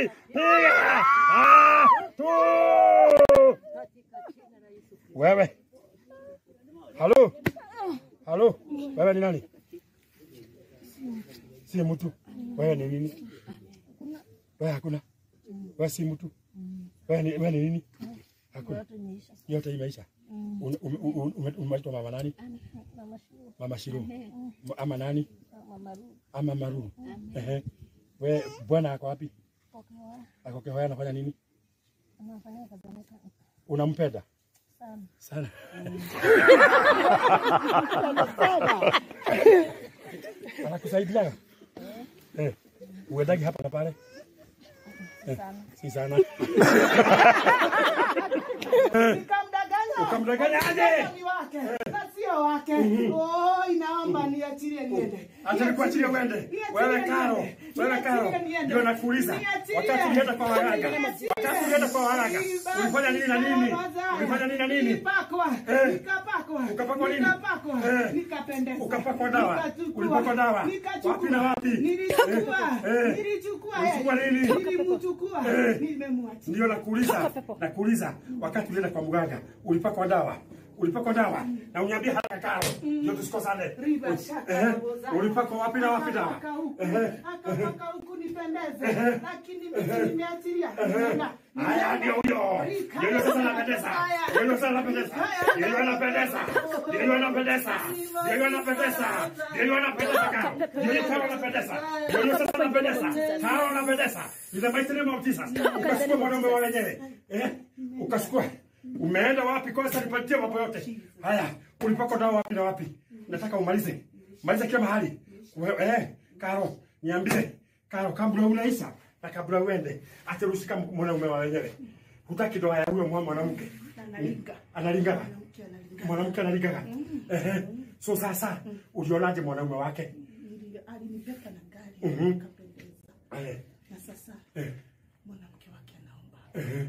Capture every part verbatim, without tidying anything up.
Piga! Ah! Tu! Wewe. Halo? Halo? Wewe ni nani? Si mtu. Wewe ni nini? Wewe hakuna. Wewe si mtu. Wewe ni wewe ni nini? Hakuna. Yote imeisha. Umeitwa mama nani? Mama Shiro. Ama nani? Ama Maru. Ehe. Wewe bwana ako wapi? Ako Kehoya anafanya nini? Anafanya kazi yake. Unampenda? Sana. Sana. Sana. Anakusaidia? Eh. Uendagi hapa na pale? Sana. Si sana. Nikamdanganya. Ukamdanganya aje? Ni wake. Na sio wake. Oh, inaomba niachilie niende. Acha nikuachilie uende. Wewe Karo. Wewe Karo. Ndio nakuuliza. Wakati ulienda kwa waganga. Wakati ulienda kwa waganga. Ulifanya nini na nini? Ulifanya nini na nini? Nikapakwa. Nikapakwa. Ukapakwa nini? Nikapakwa. Nikapendeza. Ukapakwa dawa. Ulipakwa dawa. Wapi na wapi? Nilichukua. Nilichukua. Ulichukua nini? Nilimchukua. Nimemwacha. Ndio nakuuliza. Nakuuliza wakati ulienda kwa mganga ulipakwa dawa. Ulipakwa dawa na uniambie haraka Karo. Ndio tusikosane. Eh. Ulipakwa wapi na wapi dawa? Eh. Akapaka huku nipendeze. Lakini mimi nimeachilia. Haya ndio huyo. Ndio sasa anapendeza. Ndio sasa anapendeza. Ndio anapendeza. Ndio anapendeza. Ndio anapendeza. Ndio anapendeza Karo. Ndio Karo anapendeza. Ndio sasa anapendeza. Karo anapendeza. Ile maiti ni mautisa. Ukachukua mwanaume wa wenyewe. Eh? Ukachukua. Umeenda wapi kosa nipatie mambo yote. Haya, ulipako dawa wapi na wapi? Nataka umalize. Maliza kila mahali. Eh, Karo, niambie. Karo, kabla unaisha na kabla uende, aterushika mwanaume wa wenyewe. Hutaki doa ya huyo mwanamke. Analinga. Analinga. Mwanamke analinga. Eh, so sasa ulionaje mwanaume wake? Alinipeka na gari akapendeza. Eh. Na sasa Eh. Mwanamke wake anaomba. Eh.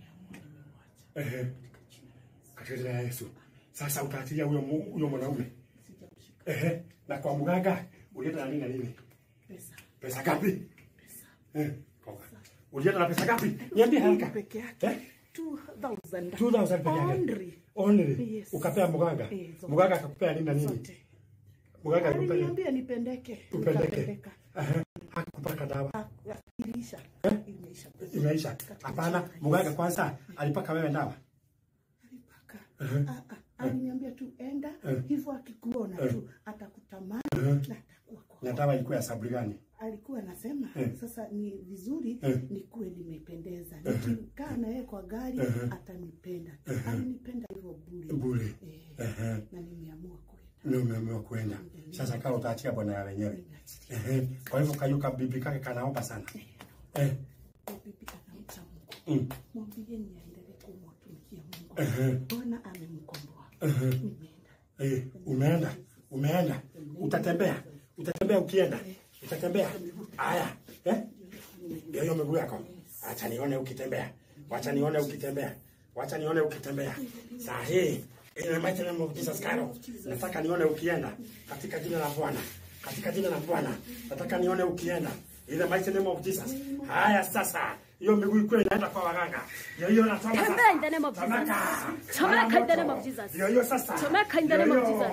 Eh, katika jina la Yesu. Sasa utaachilia huyo huyo mwanaume. Sijamshika. Eh, na kwa mganga ulienda na nini na nini? Pesa. Pesa ngapi? Pesa. Eh, poka. Ulienda na pesa ngapi? Niambie haraka. Peke yake. Eh? two thousand. two thousand peke yake. Only. Only. Yes. Ukapea mganga. Eh, mganga akakupea nini na nini? Zote. Mganga akakupea. Aliniambia nipendeke. Upendeke. Aha. Hakupaka dawa. Ilisha. Eh? Imeisha. Imeisha. Hapana, mganga kwanza alipaka wewe dawa. Alipaka. Ah ah. Aliniambia tu enda hivyo akikuona tu atakutamani na atakuwa kwa. Na dawa ilikuwa ya saburi gani? Alikuwa anasema sasa ni vizuri nikuwe nimependeza. Nikikaa na yeye kwa gari atanipenda. Alinipenda hivyo bure. Bure. Eh. Na nimeamua kwenda. Ndio umeamua kwenda. Sasa kama utaachia bwana ya wenyewe. Eh. Kwa hivyo kayuka bibi kake kanaomba sana. Eh. Bibi anamcha Mungu. Mwambie niendelee kumtumikia Mungu. Bwana amemkomboa. Nimeenda. Eh, umeenda. Umeenda. Utatembea. Utatembea ukienda. Utatembea. Haya. Eh? Ndio hiyo miguu yako. Acha nione ukitembea. Wacha nione ukitembea. Wacha nione ukitembea. Saa hii ina maana tena mmoja Karo. Nataka nione ukienda katika jina la Bwana. Katika jina la Bwana. Nataka nione ukienda. Ile mighty name of Jesus. Haya sasa. Hiyo miguu iko inaenda kwa waganga. Hiyo hiyo nataka sasa. Chomeka in the name of Jesus. Chomeka in the name of Jesus. Hiyo hiyo sasa. Chomeka in the name of Jesus.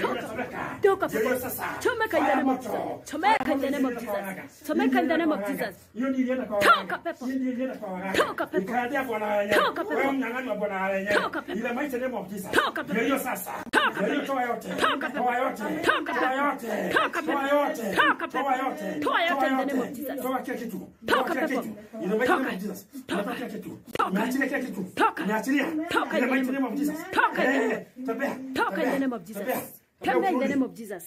Toka hiyo sasa. Chomeka in the name of Jesus. Chomeka in the name of Jesus. Chomeka in the name of Jesus. Hiyo ndio ilienda kwa Toka waganga. pepo. Hiyo ndio ilienda kwa waganga. Toka pepo. Ikaendea bwana wenyewe. Toka pepo. Wewe mnyang'anyi wa bwana wenyewe. Toka pepo. Ile mighty name of Jesus. Toka pepo. Hiyo hiyo sasa. Toka Hiyo toa yote. Toka pepo. Toa yote. Toka Toa pepo. yote. Toka pepo. Toa yote. Toka pepo. Toa yote. Toa yote in the name of Jesus. Toa kila kitu. Toka kila pepo. kitu. Ile mighty name Toka. of Jesus. Toka. Kila kitu. Toka. Umeachilia kila kitu. Toka. Umeachilia. Toka Ile in the mighty name name of Jesus. Toka in the name Eh, Tembea. Toka in the name of Jesus. Tembea. Tembea in the name of Jesus.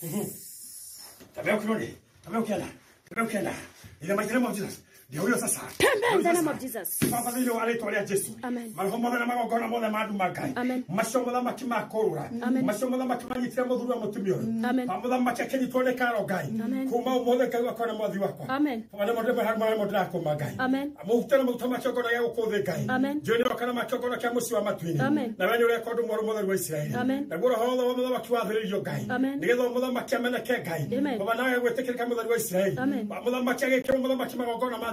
Tembea ukirudi. Tembea ukienda. Tembea ukienda. Ile mighty name of Jesus. Ndio huyo sasa. Tembea in the name of Jesus. Baba ndio anaitwa Yesu. Amen. Marhomo na magogona mothe madu magai. Amen. Mashomo la makimakora. Amen. Mashomo la makimanyitira muthuru wa mutumio. Amen. Pamotha makekeni tone karo gai. Amen. Kuma umothe kai wakona mothi wakwa. Amen. Pamane mothi bahar mara modra ko magai. Amen. Amutana mutama chokona ya ukothe gai. Amen. Joni wakana makokona kya musi wa matwini. Amen. Na wani ule kodu moro mothe wa Israeli. Amen. Na goro hono wa mothe wakiwathiririo gai. Amen. Nigetho mothe makiamena ke gai. Amen. Baba nawe gwetekeka mothe wa Israeli. Amen. Mothe makiage ke mothe makimagogona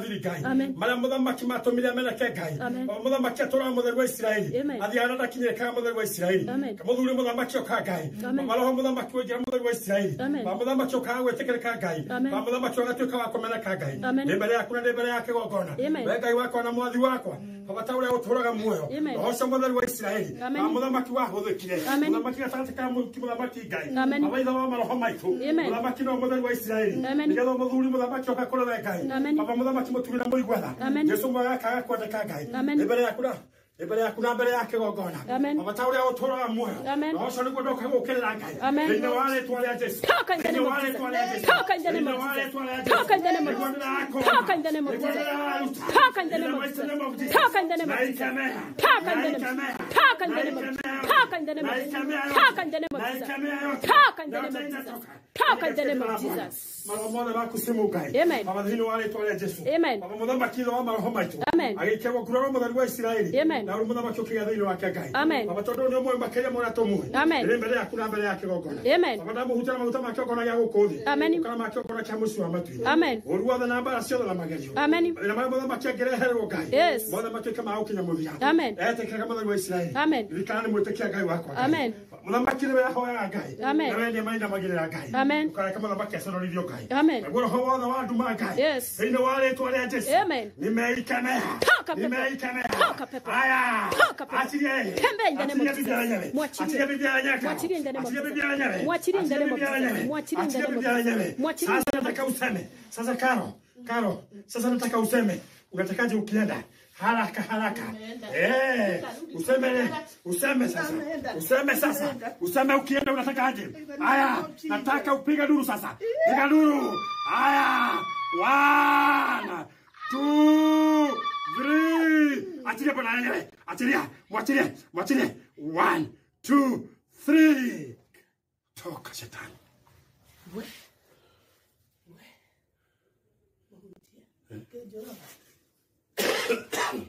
marathiri Ngai Amen. maria muthamaki matumire meneke Ngai Amen. muthamaki atura mutheru wa Israeli Amen. athiana ndakinyire ka mutheru wa Israeli Amen. muthuri muthamaki oka Ngai Amen. maroho muthamaki wa mutheru wa Israeli Amen. muthamaki oka gwetekereka Ngai Amen. muthamaki ogatuika wa kumeneka Ngai Amen. mbere yaku na mbere yake gogona Amen. we Ngai wakwa na mwathi wakwa baba uria uturaga muoyo Amen. oco mutheru wa Israeli Amen. muthamaki wa huthikire Amen. muthamaki gatagati ka muthamaki Ngai Amen. baba itha wa maroho maitu Amen. muthamaki no mutheru wa Israeli Amen. nigetha muthuri muthamaki oka kurora Ngai Amen. baba muthamaki muturira muigwatha Amen. Jesu mwaka kwendeka Ngai Amen. mbere yaku na mbere yaku na mbere yake gogona Amen. baba uria uturaga muoyo Amen. oco niguo ndoka gukirira Ngai Amen. thĩinĩ wa rĩĩtwa rĩa Jesu Talk in the name of Thĩinĩ wa rĩĩtwa rĩa Jesus. Jesu. Talk in the name of Thĩinĩ wa Jesus. rĩĩtwa rĩa Talk in the name of Jesu. Jesus. Talk in the name of Jesus. Talk in the name of Jesus. Talk in the name of Jesus. Talk in the name of Jesus. Talk in the name of Jesus. Talk in the name of Jesus. Talk in the name of Jesus. Talk in the name of Jesus. Talk in the name of Jesus. Maroho maku simu Ngai Amen. baba thĩinĩ wa rĩĩtwa rĩa Jesu Amen. baba mũthamaki wa maroho maitu Amen. agĩikagwo kurora mũtheru wa Isiraeli Amen. na mũthamaki ũkĩgĩa thĩinĩ wake Ngai Amen. baba tondũ nĩ ũmwe makĩria mũrĩa tũmũĩ Amen. rĩ mbere yaku na mbere yake gogona Amen. baba ndamũhutĩra maguta make gogona gĩa gũkũ thĩ Amen. kana make gogona kĩa mũciĩ wa matu Amen. ũru wothe na mbara ciothe na magerio Amen. na marĩa mũthamaki angĩreherwo Ngai Yes. mothe matuĩke ma gũkinya mũthia Amen. etĩkĩraga mũtheru wa Isiraeli Amen. ririkana nĩ mwĩtĩkia Ngai wakwa Ngai. Amen. Mũthamaki nĩwe ahoyaga Ngai Amen. na wendie mainamagĩrĩra Ngai Amen. ũkareka mũthamaki aconororio Ngai Amen. naguo roho wothe wa nduma Ngai Yes. thĩinĩ wa rĩĩtwa rĩa Jesu Amen. nimeikemeha Toka pepo. nimeikemeha Toka pepo. aya Toka pepo. achilie Tembea in the name of Achilie Jesus. bibi ya wenyewe. Mwachilie. Achilie bibi ya wenyewe. Mwachilie in the name of Achilie Jesus. bibi ya wenyewe. Mwachilie in the name of Achilie bibi ya Jesus. wenyewe. Mwachilie in the Achilie name of bibi ya wenyewe. Jesus. Mwachilie. Sasa nataka useme sasa Karo Karo sasa nataka useme unatakaje ukienda haraka haraka eh useme useme sasa useme sasa useme ukienda unatakaje haya nataka upiga duru sasa piga duru haya one two three achilia bwana yenyewe achilia mwachilie mwachilie one two three toka shetani We. We.